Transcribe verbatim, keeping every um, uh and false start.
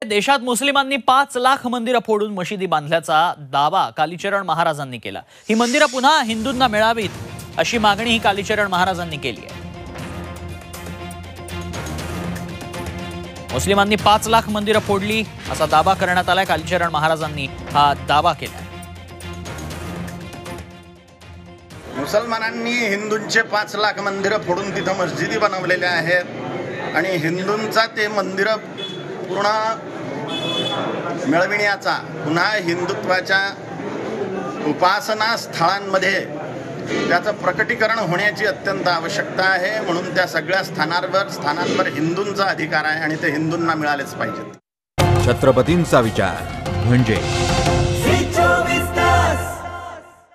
देशात मुस्लिमांनी पाच लाख मंदिरं फोडून मशिदी बांधल्याचा दावा कालीचरण महाराजांनी केला। ही मंदिरं पुन्हा हिंदूंना मिळावीत अशी मागणी ही कालीचरण महाराजांनी केली आहे। मुस्लिमांनी पाच लाख मंदिरं फोडली असा दावा करण्यात आलाय। कालीचरण महाराजांनी हा दावा केला। मुसलमानांनी हिंदूंचे पाच लाख मंदिरं फोडून तिथं मस्जिदी बनवलेल्या आहेत आणि हिंदूंचा ते मंदिरं पूर्ण मिळविण्याचा, पुन्हा हिंदुत्वाच्या उपासना स्थळांमध्ये त्याचं प्रकटीकरण होण्याची अत्यंत आवश्यकता आहे। म्हणून त्या सगळ्या स्थानांवर स्थानांवर हिंदूंचा अधिकार आहे आणि ते हिंदूंना मिळालेच पाहिजेत। छत्रपतींचा विचार म्हणजे